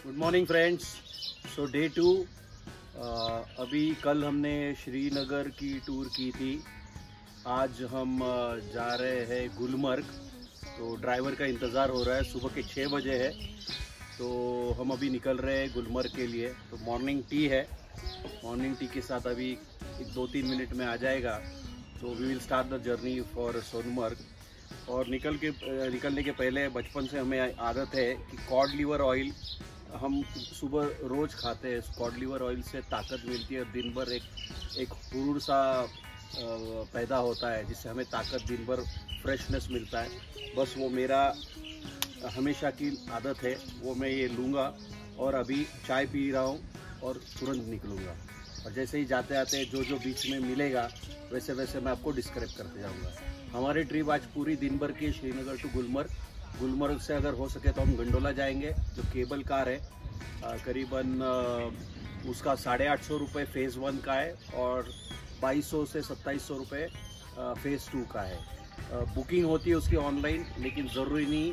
Good morning friends. So day 2 अभी कल हमने श्रीनगर की टूर की थी। आज हम जा रहे हैं गुलमर्ग। तो ड्राइवर का इंतज़ार हो रहा है, सुबह के 6 बजे है। तो हम अभी निकल रहे हैं गुलमर्ग के लिए। तो मॉर्निंग टी है, मॉर्निंग टी के साथ अभी 2-3 मिनट में आ जाएगा। तो we will start the journey for Sonmarg. और निकलने के पहले बचपन से हमें आदत है कि कॉड लीवर ऑयल हम सुबह रोज़ खाते हैं। कॉड लीवर ऑयल से ताकत मिलती है, दिन भर एक हुरूर सा पैदा होता है, जिससे हमें ताकत, दिन भर फ्रेशनेस मिलता है। बस वो मेरा हमेशा की आदत है, वो मैं ये लूँगा। और अभी चाय पी रहा हूँ और तुरंत निकलूँगा। और जैसे ही जाते आते जो बीच में मिलेगा वैसे वैसे मैं आपको डिस्क्राइब करते जाऊँगा। हमारी ट्रिप आज पूरी दिन भर की श्रीनगर टू गुलमर्ग। गुलमर्ग से अगर हो सके तो हम गंडोला जाएंगे, जो केबल कार है। करीबन उसका 850 रुपये फ़ेज़ 1 का है और 2200 से 2700 रुपये फ़ेज़ 2 का है। बुकिंग होती है उसकी ऑनलाइन, लेकिन ज़रूरी नहीं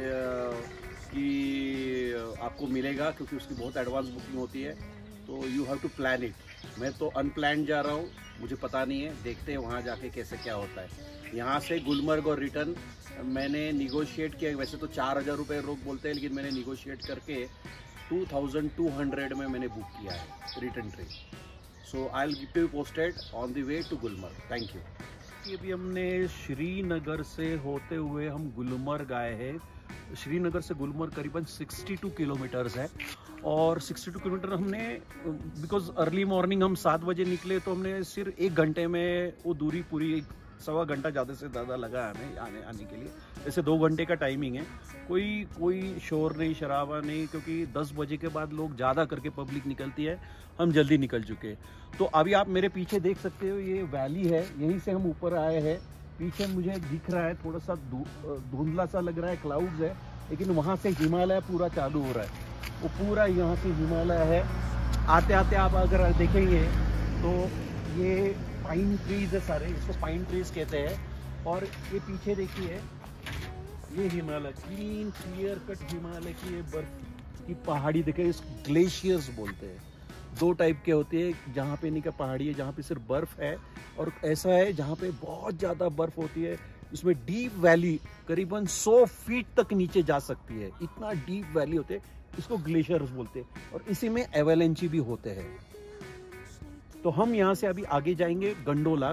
कि आपको मिलेगा, क्योंकि उसकी बहुत एडवांस बुकिंग होती है। तो you have to plan it. मैं तो अनप्लान्ड जा रहा हूँ, मुझे पता नहीं है, देखते हैं वहाँ जाके कैसे क्या होता है। यहाँ से गुलमर्ग और रिटर्न मैंने निगोशिएट किया। वैसे तो 4000 रुपये लोग बोलते हैं, लेकिन मैंने निगोशिएट करके 2200 में मैंने बुक किया है return train. So I will keep you posted on the way to Gulmarg. Thank you. अभी हमने श्रीनगर से होते हुए हम गुलमर्ग आए हैं। श्रीनगर से गुलमर्ग करीबन 62 किलोमीटर्स है। और 62 किलोमीटर हमने, बिकॉज अर्ली मॉर्निंग हम 7 बजे निकले, तो हमने सिर्फ 1 घंटे में वो दूरी पूरी, 1.25 घंटा ज़्यादा से ज़्यादा लगा हमें आने के लिए। जैसे 2 घंटे का टाइमिंग है। कोई शोर नहीं, शराबा नहीं, क्योंकि 10 बजे के बाद लोग ज़्यादा करके पब्लिक निकलती है। हम जल्दी निकल चुके। तो अभी आप मेरे पीछे देख सकते हो, ये वैली है, यहीं से हम ऊपर आए हैं। पीछे मुझे दिख रहा है थोड़ा सा धुंधला सा लग रहा है, क्लाउड्स है, लेकिन वहाँ से हिमालय पूरा चालू हो रहा है। वो पूरा यहाँ से हिमालय है। आते आते आप अगर देखेंगे तो ये पाइन ट्रीज है सारे, इसको पाइन ट्रीज कहते हैं। और ये पीछे देखिए, ये Himalaya, clean clear cut Himalaya की ये बर्फ की पहाड़ी देखिए, इस ग्लेशियर्स बोलते हैं। 2 टाइप के होते हैं, जहाँ पे नीचे पहाड़ी है, जहाँ पे सिर्फ बर्फ है, और ऐसा है जहाँ पे बहुत ज़्यादा बर्फ होती है। इसमें डीप वैली करीबन 100 फीट तक नीचे जा सकती है, इतना डीप वैली होते हैं। इसको ग्लेशियर्स बोलते हैं। और इसी में एवेलेंची भी होते हैं। तो हम यहाँ से अभी आगे जाएंगे गंडोला।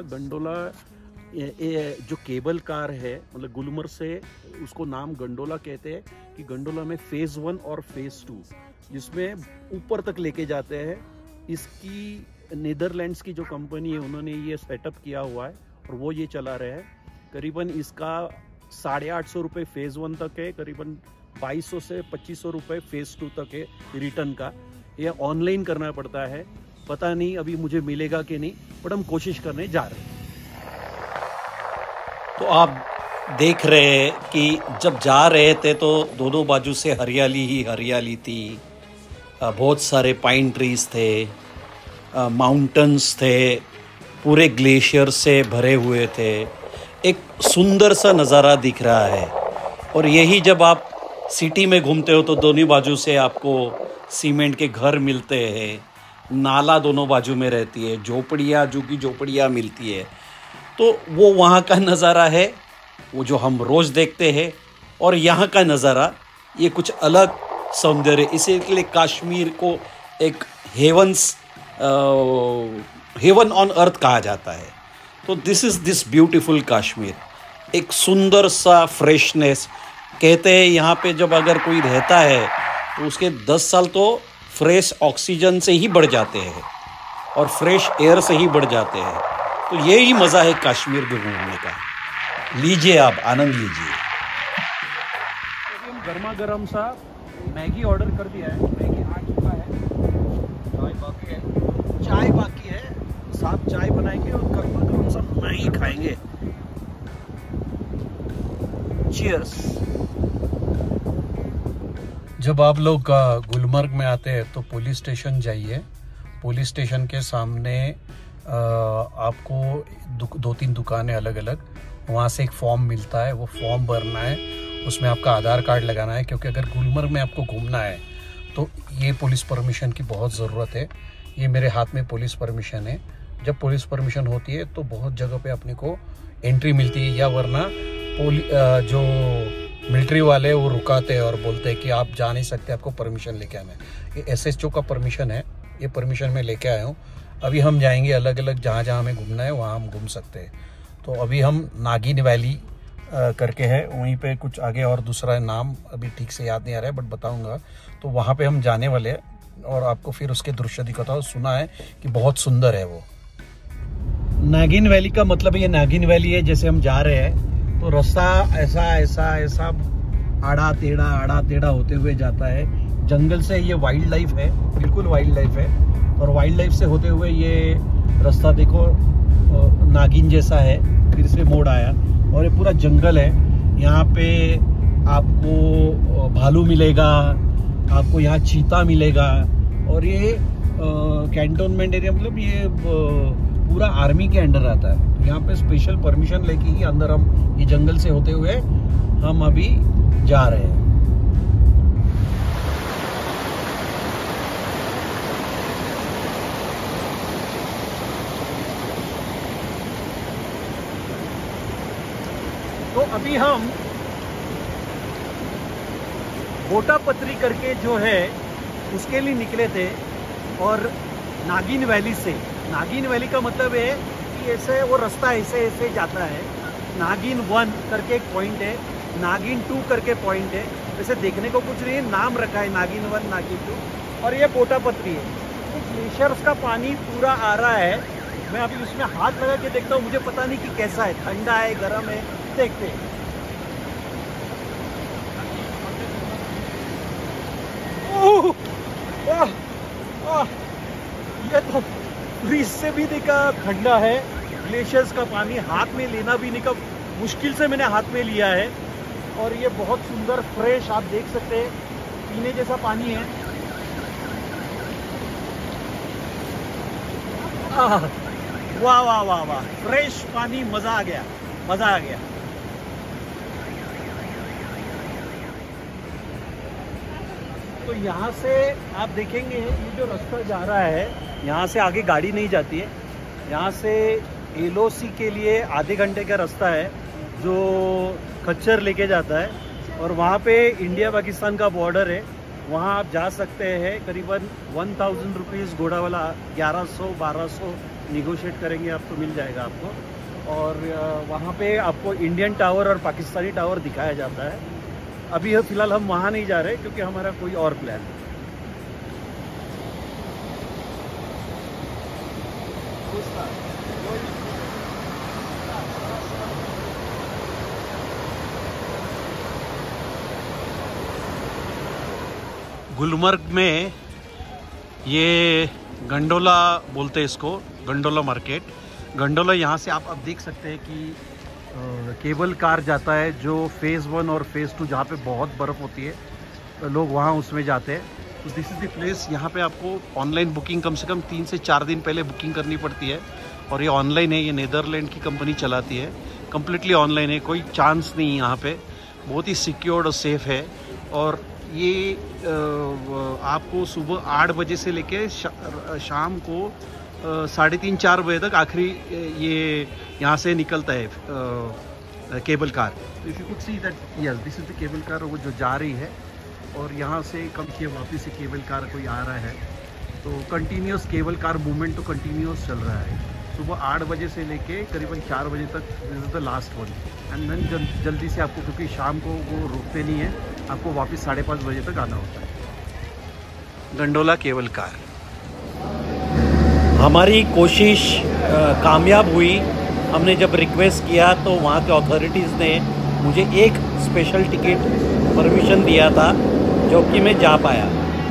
जो केबल कार है, मतलब गुलमर्ग से उसको नाम गंडोला कहते हैं, कि गंडोला में फ़ेज़ 1 और फ़ेज़ 2, जिसमें ऊपर तक लेके जाते हैं। इसकी नीदरलैंड्स की जो कंपनी है, उन्होंने ये सेटअप किया हुआ है और वो ये चला रहे हैं। करीबन इसका 850 रुपये फ़ेज़ 1 तक है, करीबन 2200 से 2500 रुपये फ़ेज़ 2 तक है रिटर्न का। ये ऑनलाइन करना पड़ता है, पता नहीं अभी मुझे मिलेगा कि नहीं, बट हम कोशिश करने जा रहे हैं। तो आप देख रहे हैं कि जब जा रहे थे तो दोनों बाजू से हरियाली ही हरियाली थी। बहुत सारे पाइन ट्रीज थे, माउंटेन्स थे, पूरे ग्लेशियर से भरे हुए थे। एक सुंदर सा नज़ारा दिख रहा है। और यही जब आप सिटी में घूमते हो तो दोनों बाजू से आपको सीमेंट के घर मिलते हैं, नाला दोनों बाजू में रहती है, झोपड़ियाँ, झुग्गी झोपड़ियाँ मिलती है। तो वो वहाँ का नज़ारा है, वो जो हम रोज़ देखते हैं। और यहाँ का नज़ारा ये कुछ अलग सौंदर्य, इसीलिए कश्मीर को एक हेवन ऑन अर्थ कहा जाता है। तो दिस ब्यूटीफुल कश्मीर, एक सुंदर सा फ्रेशनेस। कहते हैं यहाँ पे जब अगर कोई रहता है तो उसके 10 साल तो फ्रेश ऑक्सीजन से ही बढ़ जाते हैं और फ्रेश एयर से ही बढ़ जाते हैं। तो यही मज़ा है कश्मीर में घूमने का। लीजिए, आप आनंद लीजिए। हम गर्मा गर्म सा मैगी ऑर्डर कर दिया है, मैगी आ चुका है, चाय बाकी है। साथ चाय बनाएंगे और गर्मा गर्म सा मैगी खाएंगे। चीयर्स। जब आप लोग गुलमर्ग में आते हैं तो पुलिस स्टेशन जाइए। पुलिस स्टेशन के सामने आपको 2-3 दुकानें अलग अलग, वहाँ से एक फॉर्म मिलता है, वो फॉर्म भरना है। उसमें आपका आधार कार्ड लगाना है, क्योंकि अगर गुलमर्ग में आपको घूमना है तो ये पुलिस परमिशन की बहुत ज़रूरत है। ये मेरे हाथ में पुलिस परमिशन है। जब पुलिस परमिशन होती है तो बहुत जगह पे अपने को एंट्री मिलती है, या वरना जो मिलिट्री वाले वो रुकाते हैं और बोलते हैं कि आप जा नहीं सकते, आपको परमिशन लेके आना है। ये SHO का परमिशन है, ये परमिशन मैं लेके आया हूँ। अभी हम जाएंगे अलग अलग, जहाँ जहाँ हमें घूमना है वहाँ हम घूम सकते हैं। तो अभी हम नागिन वैली करके है वहीं पे, कुछ आगे और दूसरा नाम अभी ठीक से याद नहीं आ रहा है, बट बताऊँगा। तो वहाँ पे हम जाने वाले हैं और आपको फिर उसके दृश्य दिखाता हूँ। सुना है कि बहुत सुंदर है वो। नागिन वैली का मतलब ये नागिन वैली है। जैसे हम जा रहे हैं तो रास्ता ऐसा ऐसा ऐसा आड़ा टेढ़ा होते हुए जाता है। जंगल से ये वाइल्ड लाइफ है, बिल्कुल वाइल्ड लाइफ है। और वाइल्ड लाइफ से होते हुए ये रास्ता देखो नागिन जैसा है, फिर से मोड़ आया और ये पूरा जंगल है। यहाँ पे आपको भालू मिलेगा, आपको यहाँ चीता मिलेगा। और ये कैंटोनमेंट एरिया, मतलब ये पूरा आर्मी के अंडर आता है। यहाँ पे स्पेशल परमिशन लेके ही अंदर हम ये जंगल से होते हुए हम अभी जा रहे हैं। तो अभी हम बोटापत्री करके जो है उसके लिए निकले थे, और नागिन वैली से, नागिन वैली का मतलब है कि ऐसे वो रास्ता ऐसे ऐसे जाता है। नागिन 1 करके एक पॉइंट है, नागिन 2 करके पॉइंट है। वैसे देखने को कुछ नहीं है, नाम रखा है नागिन 1, नागिन 2। और ये बोटापत्री है। तो ग्लेशियर्स का पानी पूरा आ रहा है। मैं अभी उसमें हाथ लगा के देखता हूँ, मुझे पता नहीं कि कैसा है, ठंडा है, गर्म है, देखते हैं। ये तो फ्रीज से भी देखा ठंडा है। ग्लेशियर्स का पानी हाथ में लेना भी नहीं, मुश्किल से मैंने हाथ में लिया है। और ये बहुत सुंदर फ्रेश, आप देख सकते हैं, पीने जैसा पानी है। वाह वाह वाह वाह, फ्रेश पानी, मजा आ गया, मजा आ गया। तो यहाँ से आप देखेंगे ये जो रास्ता जा रहा है, यहाँ से आगे गाड़ी नहीं जाती है। यहाँ से LOC के लिए आधे घंटे का रास्ता है जो खच्चर लेके जाता है। और वहाँ पे इंडिया पाकिस्तान का बॉर्डर है, वहाँ आप जा सकते हैं। करीबन 1000 रुपीज़ घोड़ा वाला, 1100-1200 निगोशिएट करेंगे आप तो मिल जाएगा आपको। और वहाँ पे आपको इंडियन टावर और पाकिस्तानी टावर दिखाया जाता है। अभी फ़िलहाल हम वहाँ नहीं जा रहे क्योंकि हमारा कोई और प्लान है। गुलमर्ग में ये गंडोला बोलते हैं इसको, गंडोला मार्केट। गंडोला यहाँ से आप अब देख सकते हैं कि केबल कार जाता है, जो फेज़ 1 और फेज़ 2 जहाँ पे बहुत बर्फ़ होती है, लोग वहाँ उसमें जाते हैं। तो दिस इज़ द प्लेस। यहाँ पे आपको ऑनलाइन बुकिंग कम से कम 3 से 4 दिन पहले बुकिंग करनी पड़ती है। और ये ऑनलाइन है, ये नीदरलैंड की कंपनी चलाती है, कम्प्लीटली ऑनलाइन है, कोई चांस नहीं यहाँ पे, बहुत ही सिक्योर्ड और सेफ़ है। और ये आपको सुबह 8 बजे से लेके शाम को 3:30-4 बजे तक आखिरी ये यहाँ से निकलता है cable car. If you could see that, yes this is the cable car, वो जो जा रही है। और यहाँ से कम के वापस से केबल कार कोई आ रहा है। तो कंटिन्यूस केबल कार मूवमेंट तो कंटिन्यूस चल रहा है, सुबह 8 बजे से लेके करीबन 4 बजे तक। This is the last one. And then जल्दी से आपको, क्योंकि शाम को वो रुकते नहीं है, आपको वापस 5:30 बजे तक आना होता है। Gondola cable car. हमारी कोशिश कामयाब हुई। हमने जब रिक्वेस्ट किया तो वहाँ के अथॉरिटीज़ ने मुझे एक स्पेशल टिकट परमिशन दिया था, जो कि मैं जा पाया।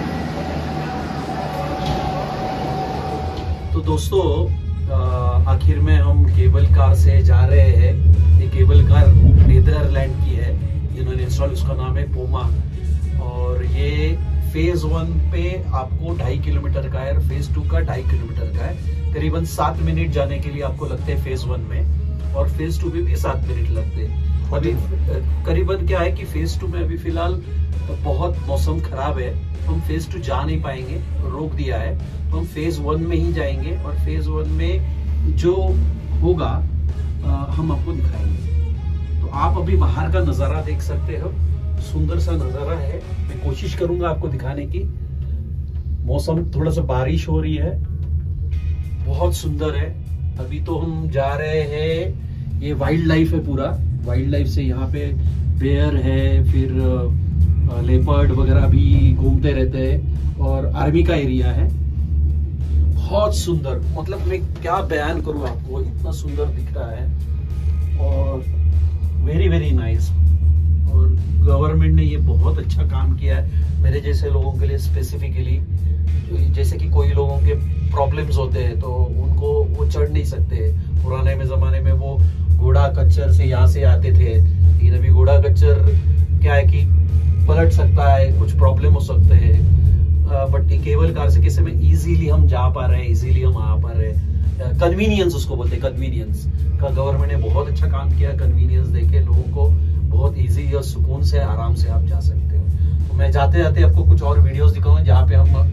तो दोस्तों, आखिर में हम केबल कार से जा रहे हैं। ये केबल कार नीदरलैंड की है, जिन्होंने इंस्टॉल, उसका नाम है पोमा। और ये फेज़ 1 पे आपको 2.5 किलोमीटर का है, और फेज़ 2 का 2.5 किलोमीटर का है। करीबन 7 मिनट जाने के लिए आपको लगते हैं फेज़ 1 में, और फेज़ 2 में भी 7 मिनट लगते हैं। अभी करीबन क्या है कि फेज 2 में अभी फिलहाल बहुत मौसम खराब है, तो हम फेज 2 जा नहीं पाएंगे, रोक दिया है। तो हम फेज 1 में ही जाएंगे और फेज 1 में जो होगा हम आपको दिखाएंगे। तो आप अभी बाहर का नजारा देख सकते हो, सुंदर सा नजारा है। मैं कोशिश करूंगा आपको दिखाने की। मौसम थोड़ा सा बारिश हो रही है, बहुत सुंदर है। अभी तो हम जा रहे हैं, ये वाइल्ड लाइफ है पूरा। वाइल्ड लाइफ से यहाँ पे बेयर है, फिर लेपर्ड वगैरह भी घूमते रहते हैं और आर्मी का एरिया है। बहुत सुंदर, मतलब मैं क्या बयान करूं आपको, इतना सुंदर दिख रहा है और वेरी वेरी नाइस। और गवर्नमेंट ने ये बहुत अच्छा काम किया है मेरे जैसे लोगों के लिए स्पेसिफिकली। जैसे कि कोई लोगों के प्रॉब्लम्स होते हैं तो उनको वो चढ़ नहीं सकते। पुराने में ज़माने में वो घोड़ा खच्चर से यहाँ से आते थे, लेकिन अभी घोड़ा खच्चर क्या है कि पलट सकता है, कुछ प्रॉब्लम हो सकते हैं। बट केबल कार से कैसे में इजीली हम जा पा रहे हैं, इजीली हम आ पा रहे हैं। कन्वीनियंस उसको बोलते हैं, कन्वीनियंस का गवर्नमेंट ने बहुत अच्छा काम किया। कन्वीनियंस देके लोगों को बहुत इजी और सुकून से आराम से आप जा सकते हो। तो मैं जाते जाते आपको कुछ और वीडियोस दिखाऊंगा जहाँ पे हम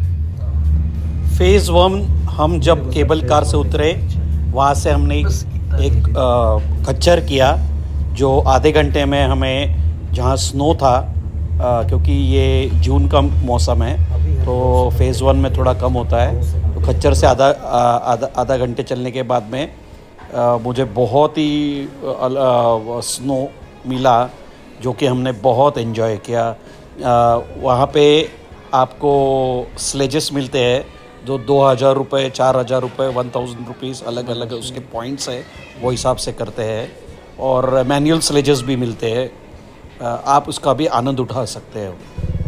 फेज 1 हम जब केबल कार से उतरे, वहाँ से हमने एक खच्चर किया जो आधे घंटे में हमें, जहाँ स्नो था क्योंकि ये जून का मौसम है तो फेज़ 1 में थोड़ा कम होता है। तो खच्चर से आधा घंटे चलने के बाद में मुझे बहुत ही स्नो मिला, जो कि हमने बहुत एंजॉय किया। वहाँ पे आपको स्लेजेस मिलते हैं जो 2000 रुपये, 4000 रुपये, 1000 रुपीज़, अलग अलग उसके पॉइंट्स है, वो हिसाब से करते हैं। और मैनुअल स्लेजेस भी मिलते हैं, आप उसका भी आनंद उठा सकते हो।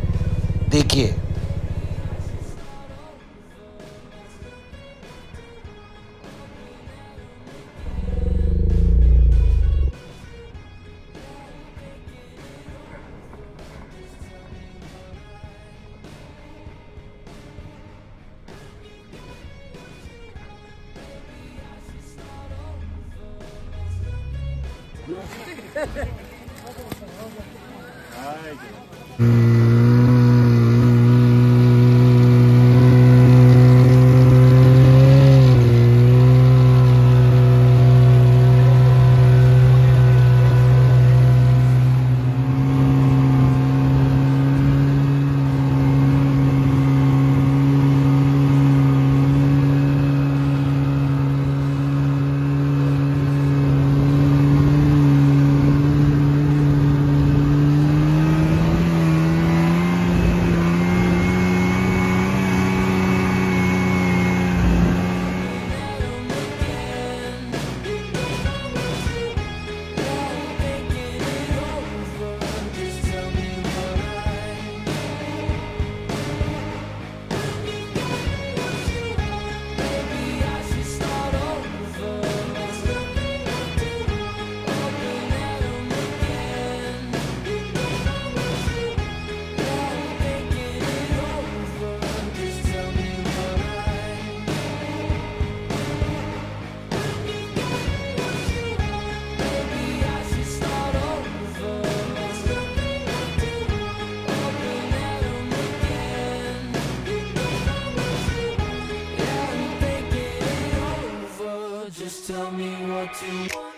देखिए Just tell me what to